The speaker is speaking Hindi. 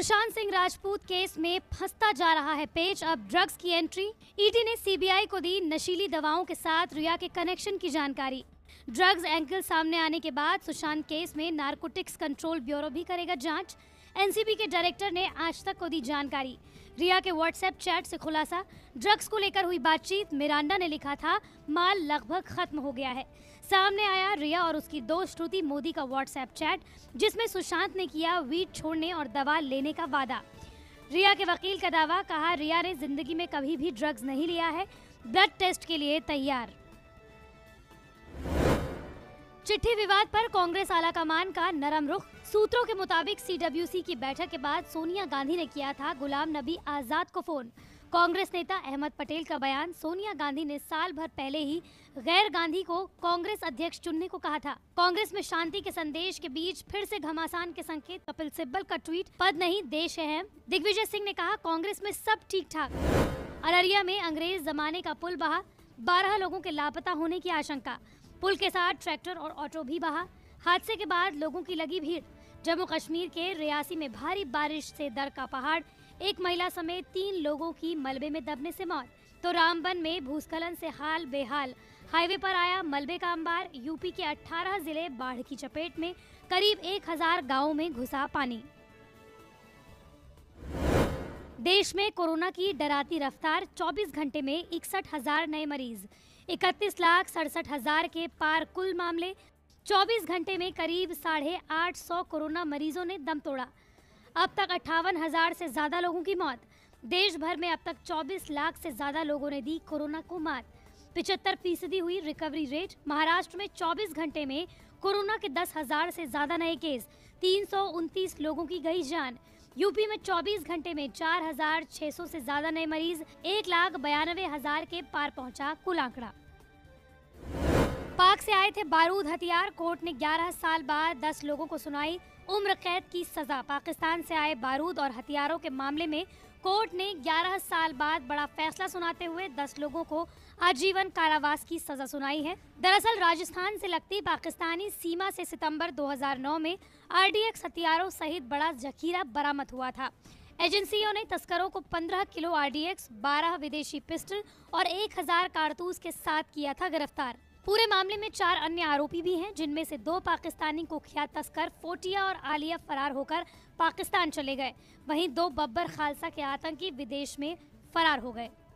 सुशांत सिंह राजपूत केस में फंसता जा रहा है पेच। अब ड्रग्स की एंट्री। ईडी ने सीबीआई को दी नशीली दवाओं के साथ रिया के कनेक्शन की जानकारी। ड्रग्स एंगल सामने आने के बाद सुशांत केस में नारकोटिक्स कंट्रोल ब्यूरो भी करेगा जांच। एनसीबी के डायरेक्टर ने आज तक को दी जानकारी। रिया के व्हाट्सएप चैट से खुलासा। ड्रग्स को लेकर हुई बातचीत। मिरांडा ने लिखा था, माल लगभग खत्म हो गया है। सामने आया रिया और उसकी दोस्त श्रुति मोदी का व्हाट्सएप चैट, जिसमें सुशांत ने किया वीड छोड़ने और दवा लेने का वादा। रिया के वकील का दावा, कहा रिया ने जिंदगी में कभी भी ड्रग्स नहीं लिया है, ब्लड टेस्ट के लिए तैयार। चिट्ठी विवाद पर कांग्रेस आलाकमान का नरम रुख। सूत्रों के मुताबिक सीडब्ल्यूसी की बैठक के बाद सोनिया गांधी ने किया था गुलाम नबी आजाद को फोन। कांग्रेस नेता अहमद पटेल का बयान, सोनिया गांधी ने साल भर पहले ही गैर गांधी को कांग्रेस अध्यक्ष चुनने को कहा था। कांग्रेस में शांति के संदेश के बीच फिर से घमासान के संकेत। कपिल सिब्बल का ट्वीट, पद नहीं देश है अहम। दिग्विजय सिंह ने कहा, कांग्रेस में सब ठीक ठाक। अररिया में अंग्रेज जमाने का पुल बहा, 12 लोगों के लापता होने की आशंका। पुल के साथ ट्रैक्टर और ऑटो भी बहा। हादसे के बाद लोगों की लगी भीड़। जम्मू कश्मीर के रियासी में भारी बारिश से दर का पहाड़, एक महिला समेत 3 लोगों की मलबे में दबने से मौत। तो रामबन में भूस्खलन से हाल बेहाल। हाईवे पर आया मलबे का अंबार। यूपी के 18 जिले बाढ़ की चपेट में। करीब 1000 गांवों में घुसा पानी। देश में कोरोना की डराती रफ्तार। 24 घंटे में 61,000 नए मरीज। 31,67,000 के पार कुल मामले। 24 घंटे में करीब 850 कोरोना मरीजों ने दम तोड़ा। अब तक 58,000 से ज्यादा लोगों की मौत। देश भर में अब तक 24 लाख से ज्यादा लोगों ने दी कोरोना को मात। 75% हुई रिकवरी रेट। महाराष्ट्र में 24 घंटे में कोरोना के 10,000 से ज्यादा नए केस। 329 लोगों की गई जान। यूपी में 24 घंटे में 4,600 से ज्यादा नए मरीज। 1,92,000 के पार पहुंचा कुल आंकड़ा। पाक से आए थे बारूद हथियार। कोर्ट ने 11 साल बाद 10 लोगों को सुनाई उम्र कैद की सजा। पाकिस्तान से आए बारूद और हथियारों के मामले में कोर्ट ने 11 साल बाद बड़ा फैसला सुनाते हुए 10 लोगों को आजीवन कारावास की सजा सुनाई है। दरअसल राजस्थान से लगती पाकिस्तानी सीमा से सितंबर 2009 में RDX हथियारों सहित बड़ा जखीरा बरामद हुआ था। एजेंसियों ने तस्करों को 15 किलो RDX, 12 विदेशी पिस्टल और 1000 कारतूस के साथ किया था गिरफ्तार। पूरे मामले में 4 अन्य आरोपी भी हैं, जिनमें से 2 पाकिस्तानी कुख्यात तस्कर फोटिया और आलिया फरार होकर पाकिस्तान चले गए। वहीं 2 बब्बर खालसा के आतंकी विदेश में फरार हो गए।